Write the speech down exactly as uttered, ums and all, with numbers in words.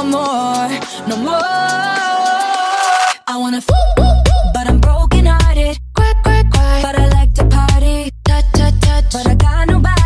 no more, no more. I wanna f but I'm broken hearted. Cry, cry, cry, but I like to party. Touch, touch, touch, but I got nobody.